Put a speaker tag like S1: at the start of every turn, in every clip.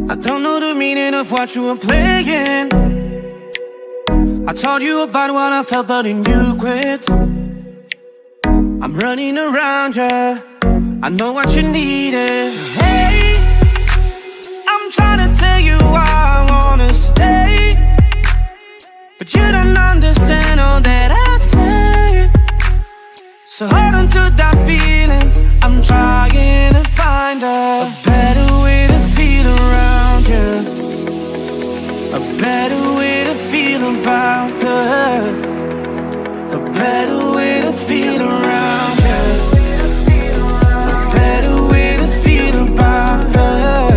S1: I don't know the meaning of what you were playing. I told you about what I felt, but then you quit. I'm running around you, I know what you needed. Hey, I'm trying to tell you why I wanna stay, but you don't understand all that I say. So hold on to that feeling, I'm trying to find a better way to feel around you, a better way to feel about her, a better way to feel around you, a better way to feel about her.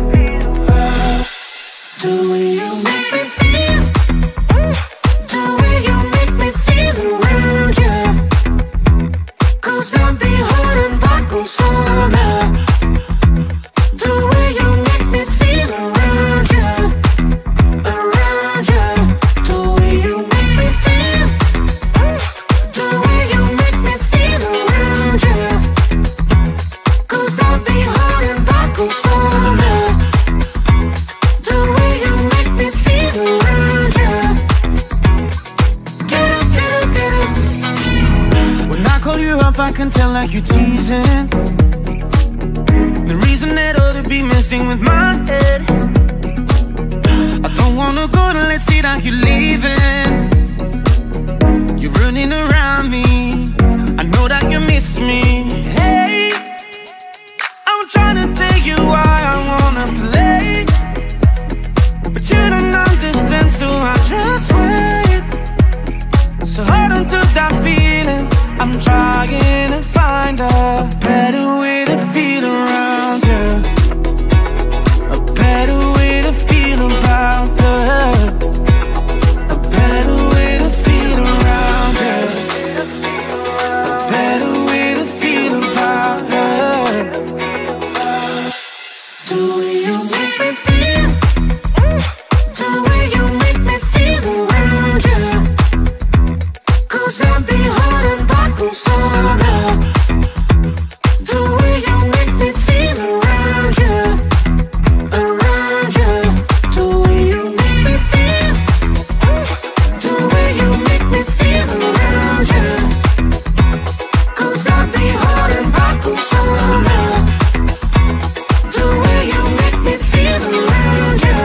S1: The way you make me feel, the way you make me feel around you, 'cause I'll be holding back on summer. The way you make me feel around you, around you. The way you make me feel, the way you make me feel around you, 'cause I'll be holding back on summer. The way you make me feel around you. Get up, get up, get up. When I call you up, I can tell like you're teasing. The reason that ought to be messing with my head. I don't wanna go, then let's see that you're leaving. You're running around me, I know that you miss me. Hey, I'm trying to tell you why I wanna play, but you don't understand, so I just wait. So hold on to that feeling, I'm trying to find a better way to feel around you, a better way to feel about her, a better way to feel around you, a better way to feel about her. The way you make me feel, the way you make me feel around you, 'cause I'll be holding back on summer. The way you make me feel around you, around you. The way you make me feel, the way you make me feel around you, 'cause I'll be holding back on summer. The way you make me feel around you.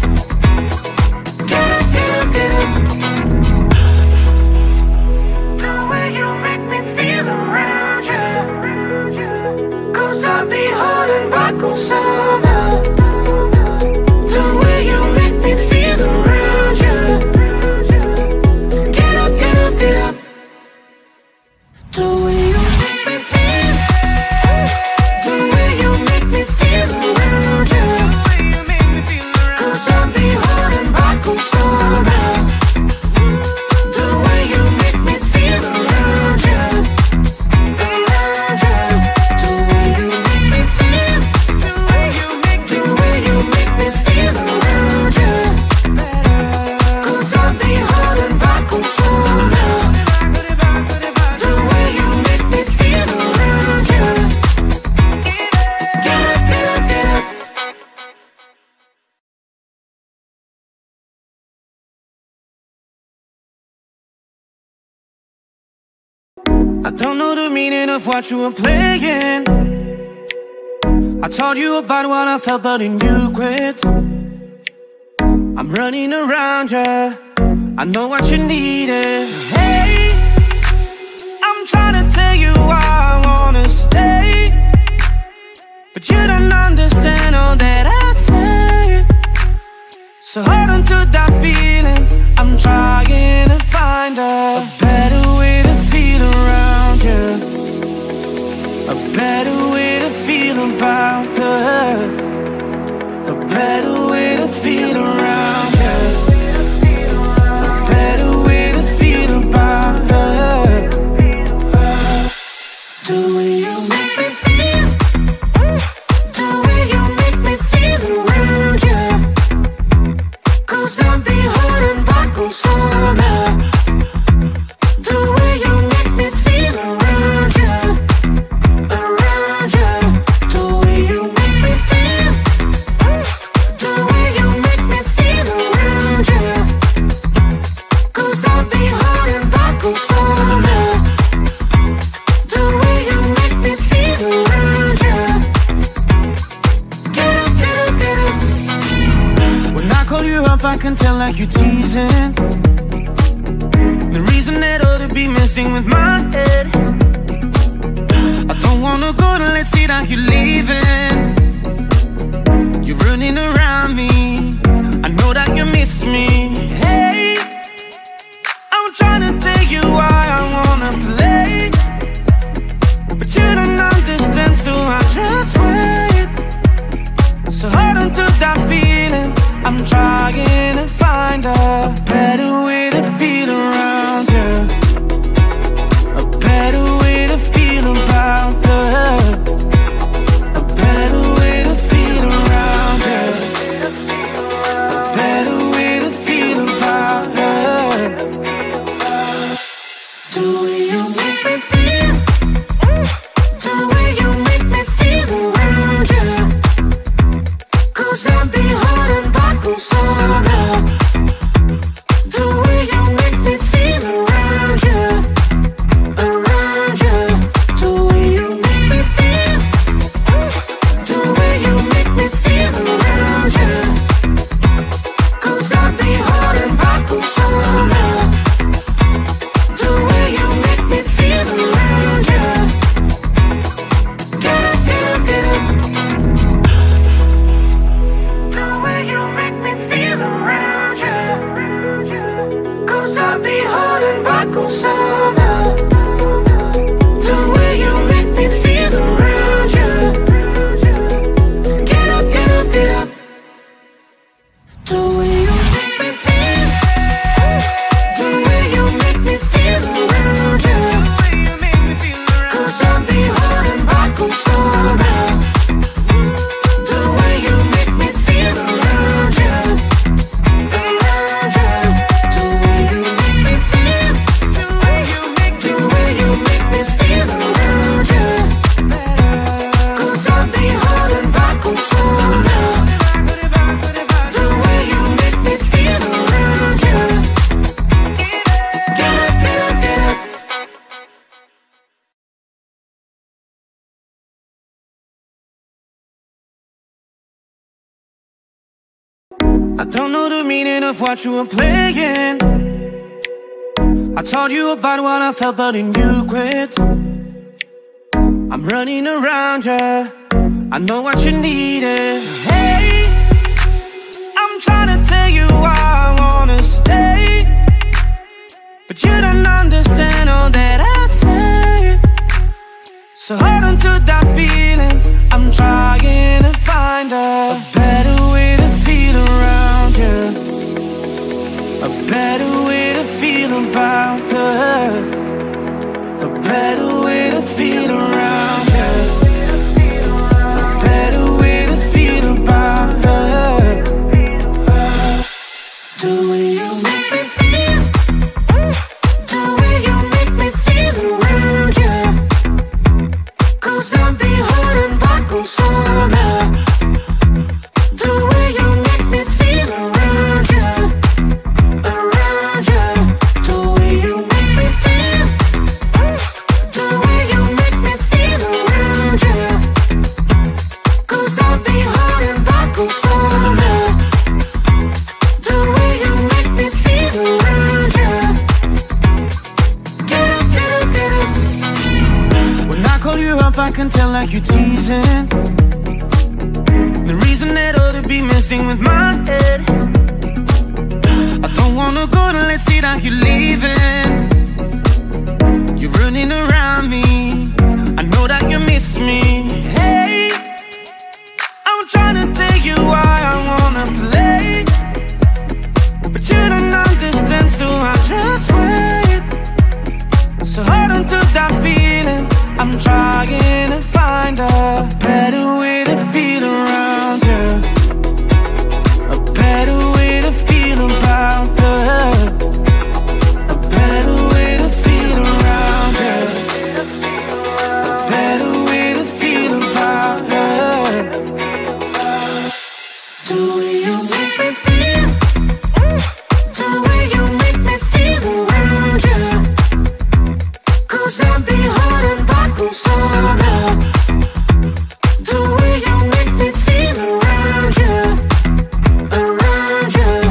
S1: Get up, get up, get up. The way you make me feel around you, 'cause I'll be holding back on summer. The way you make me feel around you. Get up, get up, get up. The way you make me feel, the way you make me feel around you, 'cause I'll be holding back on summer. The way you make me feel around you, around you. The way you make me feel, the way you make me feel around you, 'cause I'll be holding back on summer. The way you make me feel around you. Get up, get up, get up. I don't know the meaning of what you were playing. I told you about what I felt, but then you quit. I'm running around you, I know what you needed. Hey, I'm trying to tell you why I wanna stay, but you don't understand all that I say. So hold on to that feeling, I'm trying to find a better way to feel around you, a better way to feel about her, a better way to feel around you, a better way to feel about her. The way you make me feel, the way you make me you up, I can tell like you're teasing. The reason that ought to be messing with my head. I don't wanna go to let's see that you're leaving. You're running around me, I know that you miss me. Hey, I'm trying to tell you why I wanna play, but you don't understand, so I just wait. So hold on to that feeling, I'm trying to find a better way to feel around you, a better way to feel about her, a better way to feel around you, a better way to feel about her. The way you make me feel, the way you make me feel around you, 'cause I'll be holding back on summer. The way you make me feel around you, around you. The way you make me feel, the way you make me feel around you, 'cause I'll be holding back on summer. The way you make me feel around you. Get up, get up, get up. The way you make me feel around you, 'cause I'll be holding back on summer. The way you make me feel around you. Get up, get up, get up. The way you make me feel, the way you make me feel around you, 'cause I'll be holding back on summer. The way you make me feel around you, around you. The way you make me feel, the way you make me feel around you, 'cause I'll be holding back on summer. The way you make me feel around you. Get up, get up, get up. I don't know the meaning of what you were playing. I told you about what I felt, but then you quit. I'm running around you, I know what you needed. Hey, I'm trying to tell you why I wanna stay, but you don't understand all that I say. So hold on to that feeling, I'm trying to find a better way to feel around you, a better way to feel about her, a better way to feel around you, a better way to feel about her. The way you make me feel, the way you make me feel around you, 'cause I'll be holding back on summer. The way you make me feel around you, around you. The way you make me feel, the way you make me feel around you, 'cause I'll be holding back on summer. The way you make me feel around you. Get up, get up, get up. When I call you up, I can tell like you're teasing. The reason that ought to be messing with my head. I don't wanna go to let's see that you're leaving. You're running around me, I know that you miss me. Hey, I'm trying to tell you why I wanna play, but you don't understand, so I just wait. So hold on to that feeling, I'm trying to find a better way to feel around you, a better way to feel about her, a better way to feel around you, a better way to feel about her. The way you make me feel, the way you make me feel around you, 'cause I'll be holding back on summer. The way you make me feel around you, around you.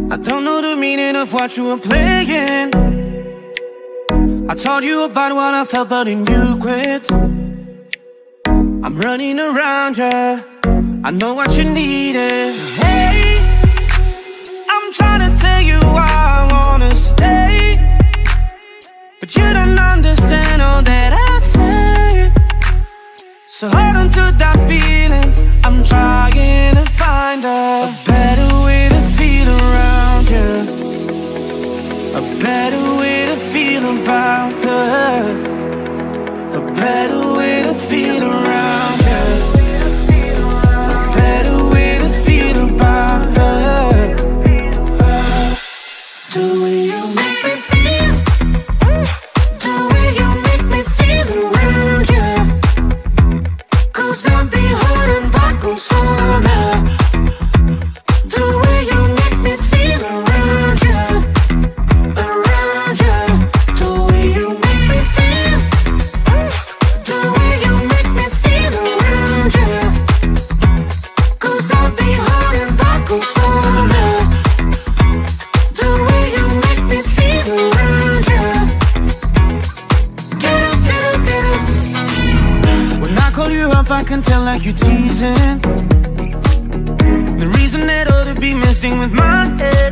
S1: I don't know the meaning of what you were playing. I told you about what I felt, but then you quit. I'm running around you, I know what you needed. Hey, I'm trying to tell you why I wanna stay, but you don't understand all that I say. So hold on to that feeling, I'm trying to find a better way to feel around you, a better way to feel about her, a better way to feel around you, a better way to feel about her. The way you make me feel, the way you make me feel around you, 'cause I'll be holding back on summer. The way you make me feel around you, around you. The way you make me feel, the way you make me feel around you, 'cause I'll be holding back on summer. The way you make me feel around you. Get up, get up, get up. When I call you up, I can tell like you're teasing. The reason that ought to be messing with my head.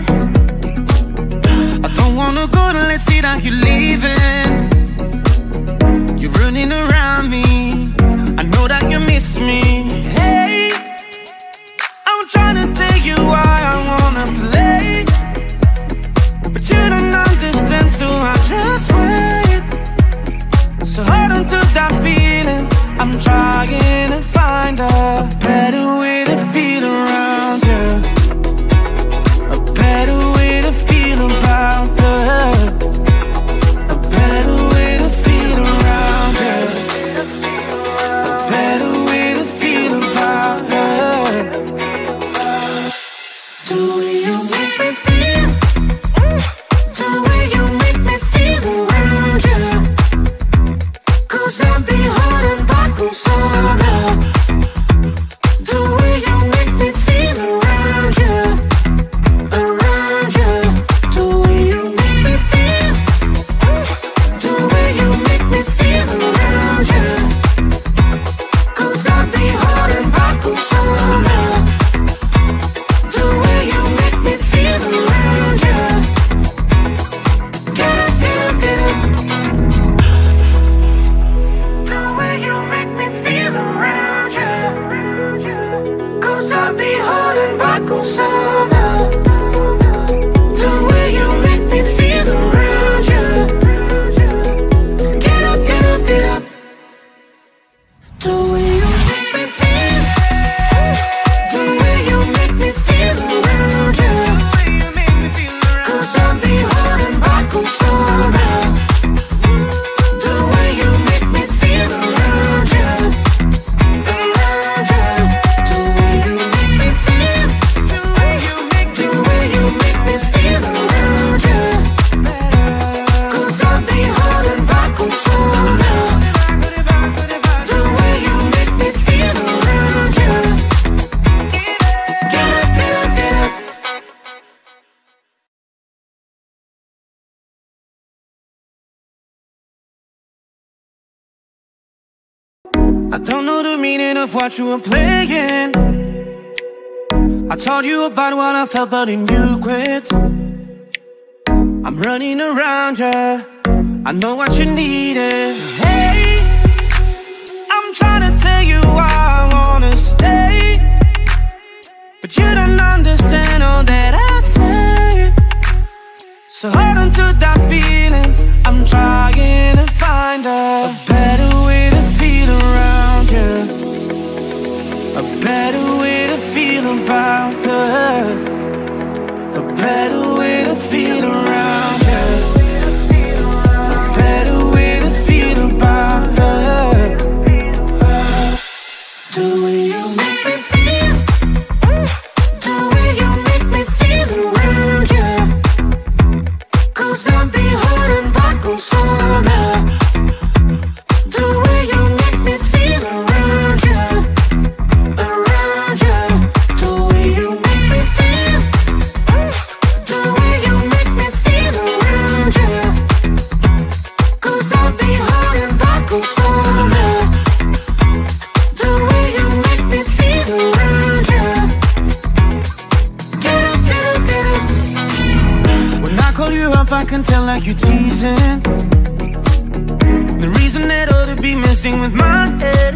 S1: I don't wanna go to let's see that you're leaving. You're running around me, I know that you miss me. Hey, I'm trying to tell you why I wanna play, but you don't understand, so I just wait. So hold on to that feeling, I'm trying to find a better way to feel around you, a better way to feel about her, a better way to feel around you, a better way to feel about her. The way you make me feel, the way you make me feel around you, 'cause I'll be holding back on summer. The way you make me feel around you, around you. The way you make me feel, the way you make me feel around you, 'cause I'll be holding back on summer. The way you make me feel around you. Get up, get up, get up. The way you make me feel around you, 'cause I'll be holding back on summer. The way you make me feel around you. Get up, get up, get up. The way you make me feel, the way you make me feel around you, 'cause I'll be holding back on summer. The way you make me feel around you, around you. The way you make me feel, the way you make me feel around you, 'cause I'll be holding back on summer. The way you make me feel around you. Get up, get up, get up. I don't know the meaning of what you were playing. I told you about what I felt, but then you quit. I'm running around you, I know what you needed. Hey, I'm trying to tell you why I wanna stay, but you don't understand all that I say. So hold on to that feeling, I'm trying to find a better way to feel around you, a better way to feel about her, a better way to feel around you, a better way to feel about her. The way you make me feel, the way you make me feel around you, 'cause I'll be holding back on summer. The way you make me feel around you, around you. The way you make me feel, I can tell like you're teasing. The reason that ought to be messing with my head.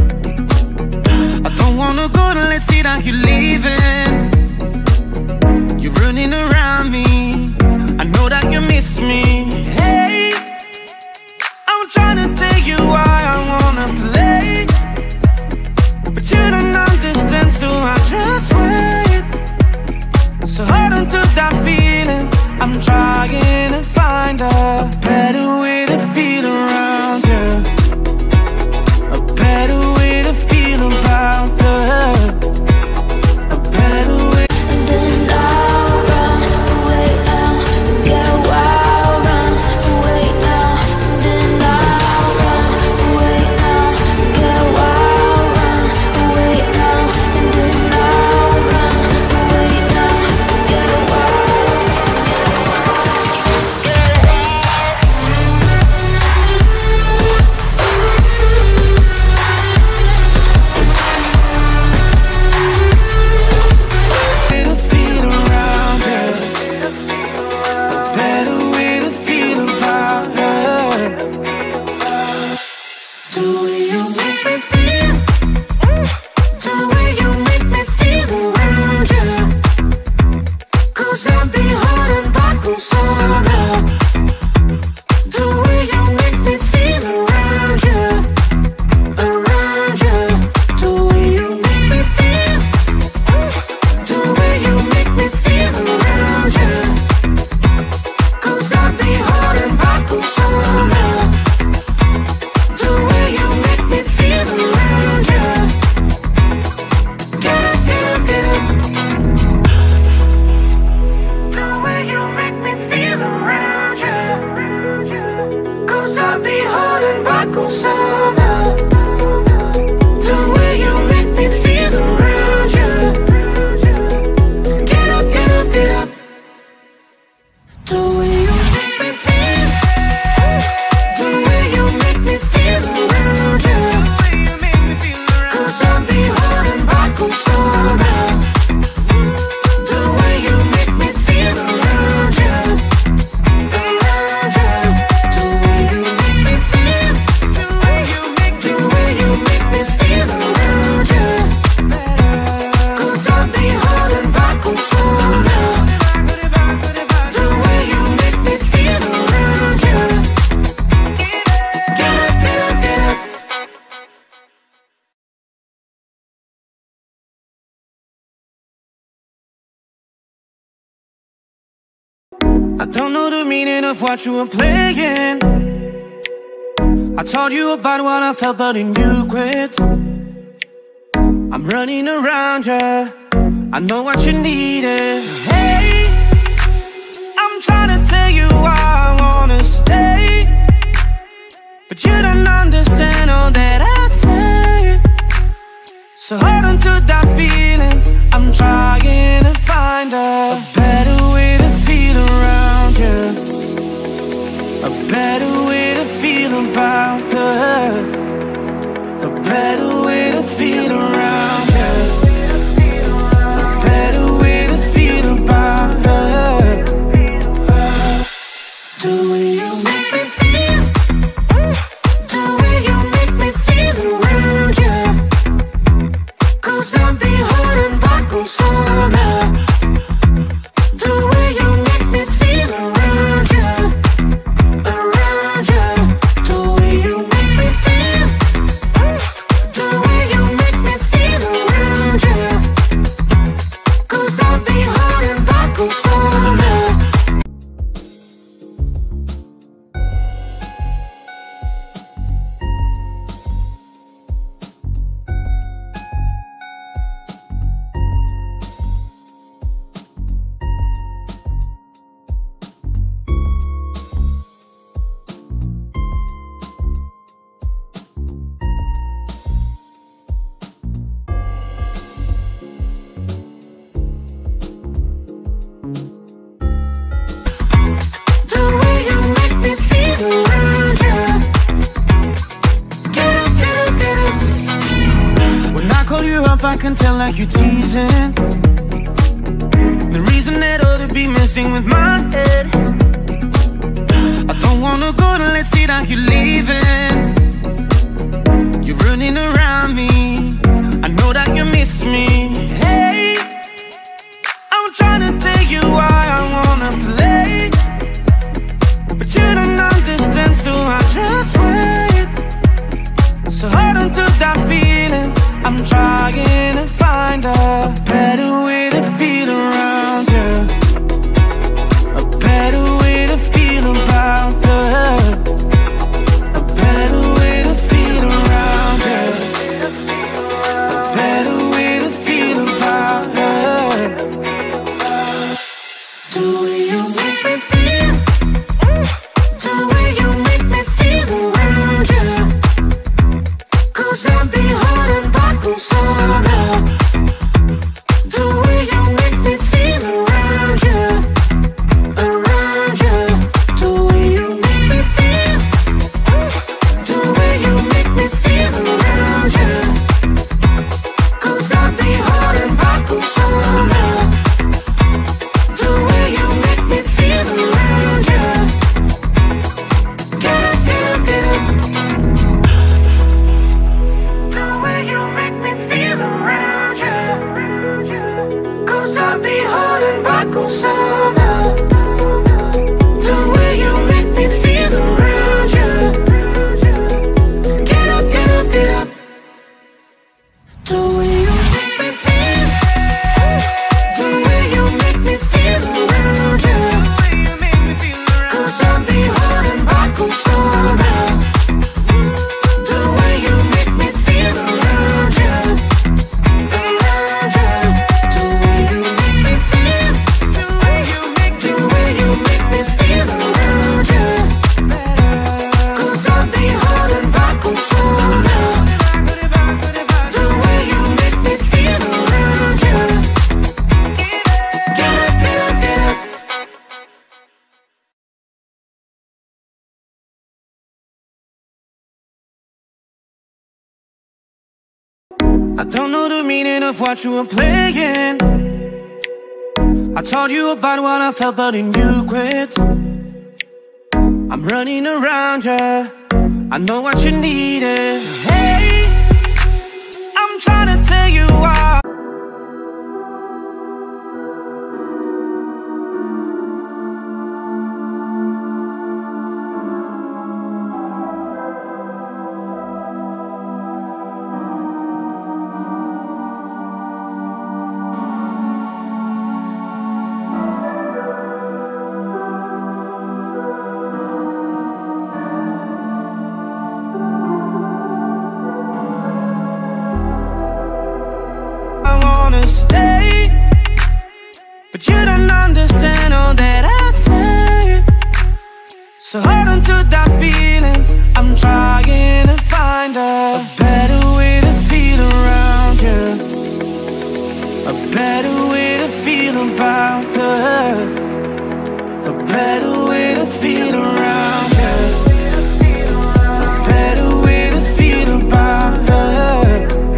S1: I don't wanna go to let's see that you're leaving. You're running around me, I know that you miss me. Hey, I'm trying to tell you why I wanna play, but you don't understand, so I just wait. So hold on to that feeling, I'm trying to find a better way to feel around you, a better way to feel about her, a better way.
S2: And then I'll run away now and get wild, run away now. And then I'll run away now and get wild, run away now. And then I'll run away now and get wild.
S1: I don't know the meaning of what you were playing. I told you about what I felt, but then you quit. I'm running around you, I know what you needed. Hey, I'm trying to tell you why I wanna stay, but you don't understand all that I say. So hold on to that feeling, I'm trying to find a better way to feel around you, a better way to feel about her, a better way to feel around you, a better way to feel about her. The way you make me feel, the way you make me feel around you, 'cause I'll be holding back on summer. The way you make me feel around you, around you. The way you make me feel, the way you make me feel around you, 'cause I'll be holding back on summer. I can tell like you're teasing. The reason that ought to be messing with my head. wanna go, then let's see that you're leaving. You're running around me, I know that you miss me. Hey, I'm trying to tell you why I wanna play, but you don't understand, so I just wait. So hold on to that feeling, I'm trying to find a better way to feel around you, a better way to feel about love, a better way to feel around you, a better way to feel about love. The way you make me feel, the way you make me feel around you, 'cause I'll be holding back on summer. The way you make me feel around you, around you. The way you make me feel, the way you make me feel around you, 'cause I'll be holding back on summer. The way you make me feel around you. Get up, get up, get up. The way you make me feel around you, 'cause I'll be holding back on summer. The way you make me feel around you. Get up, get up, get up. The way you make me feel, the way you make me feel around you, 'cause I'll be holding back on summer. The way you make me feel around you, around you. The way you make me feel, the way you make me feel around you, 'cause I'll be holding back on summer. The way you make me feel around you. Get up, get up, get up. I don't know the meaning of what you were playing. I told you about what I felt, but then you quit. I'm running around you, I know what you needed. Hey, I'm trying to tell you why. Stay, but you don't understand all that I say. So hold on to that feeling, I'm trying to find a better way to feel around you, a better way to feel about love, a better way to feel around you, a better way to feel about love.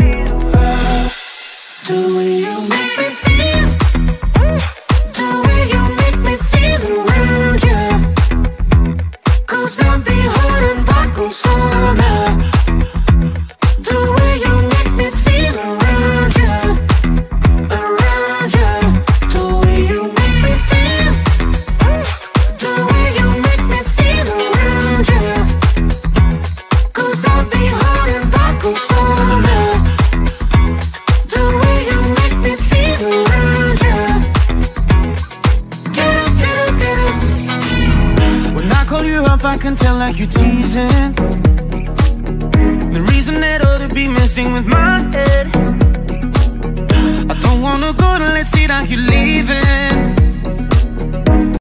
S1: The way you make me feel, the way you make me feel around you, 'cause I'll be holding back on summer. The way you make me feel around you, around you. The way you make me feel, the way you make me feel around you, 'cause I'll be holding back on summer. The way you make me feel around you. Get up, get up, get up. When I call you up, I can tell like you're teasing. The reason that ought to be messing with my head. I don't wanna go, then let's see that you're leaving.